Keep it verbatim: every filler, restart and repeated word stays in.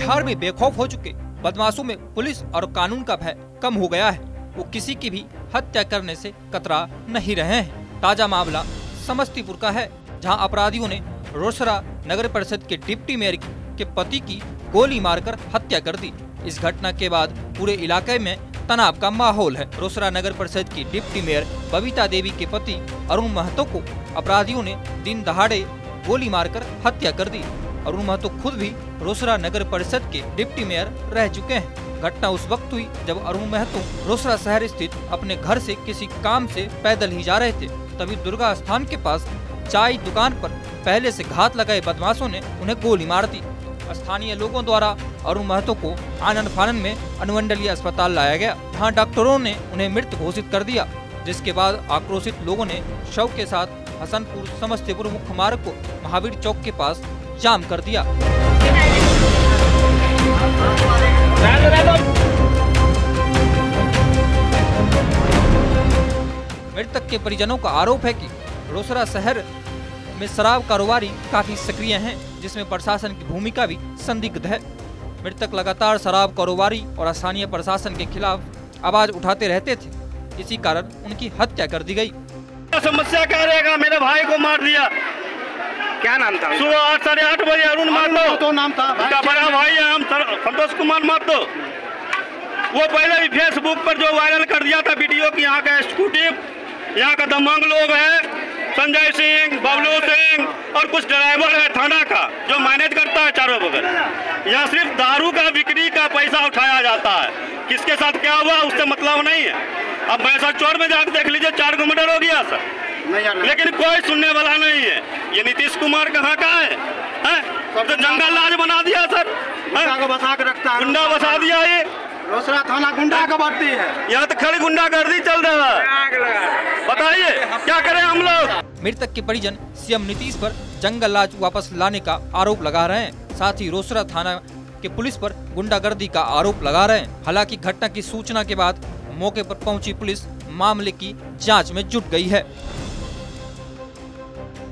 बिहार में बेखौफ हो चुके बदमाशों में पुलिस और कानून का भय कम हो गया है। वो किसी की भी हत्या करने से कतरा नहीं रहे हैं। ताजा मामला समस्तीपुर का है, जहां अपराधियों ने रोसड़ा नगर परिषद के डिप्टी मेयर के पति की गोली मारकर हत्या कर दी। इस घटना के बाद पूरे इलाके में तनाव का माहौल है। रोसड़ा नगर परिषद की डिप्टी मेयर बबीता देवी के पति अरुण महतो को अपराधियों ने दिन दहाड़े गोली मारकर हत्या कर दी। अरुण महतो खुद भी रोसड़ा नगर परिषद के डिप्टी मेयर रह चुके हैं। घटना उस वक्त हुई जब अरुण महतो रोसड़ा शहर स्थित अपने घर से किसी काम से पैदल ही जा रहे थे। तभी दुर्गा स्थान के पास चाय दुकान पर पहले से घात लगाए बदमाशों ने उन्हें गोली मार दी। स्थानीय लोगों द्वारा अरुण महतो को आनन फानन में अनुमंडलीय अस्पताल लाया गया, जहां डॉक्टरों ने उन्हें मृत घोषित कर दिया। जिसके बाद आक्रोशित लोगों ने शव के साथ हसनपुर समस्तीपुर मुख्य मार्ग को महावीर चौक के पास जाम कर दिया। मृतक के परिजनों का आरोप है कि रोसड़ा शहर में शराब कारोबारी काफी सक्रिय हैं, जिसमें प्रशासन की भूमिका भी संदिग्ध है। मृतक लगातार शराब कारोबारी और स्थानीय प्रशासन के खिलाफ आवाज उठाते रहते थे, इसी कारण उनकी हत्या कर दी गई। समस्या क्या रहेगा? मेरे भाई को मार दिया। क्या नाम था? सुबह आठ साढ़े आठ बजे अरुण मातो तो नाम था, उनका बड़ा भाई है, हम संतोष कुमार मातो। वो पहले भी फेसबुक पर जो वायरल कर दिया था वीडियो की यहाँ का स्कूटी, यहाँ का दमंग लोग है, संजय सिंह, बबलू सिंह और कुछ ड्राइवर है थाना का जो मैनेज करता है चारों बगल। यहाँ सिर्फ दारू का बिक्री का पैसा उठाया जाता है। किसके साथ क्या हुआ उससे मतलब नहीं है। अब भैंसा चौर में जाकर देख लीजिए, चार गो मर्डर हो गया सर, लेकिन कोई सुनने वाला नहीं है। ये नीतीश कुमार कहाँ का है, है? तो जंगल राज बना दिया सर, गुंडा को बसा के रखता है, गुंडा बसा दिया। ये रोसड़ा थाना गुंडा का भर्ती है, यहाँ तो खड़ी गुंडागर्दी चल रहा है। बताइए क्या करें हम लोग। मृतक के परिजन सीएम नीतीश पर जंगल राज वापस लाने का आरोप लगा रहे हैं, साथ ही रोसड़ा थाना के पुलिस पर गुंडागर्दी का आरोप लगा रहे हैं। हालांकि घटना की सूचना के बाद मौके पर पहुंची पुलिस मामले की जांच में जुट गई है।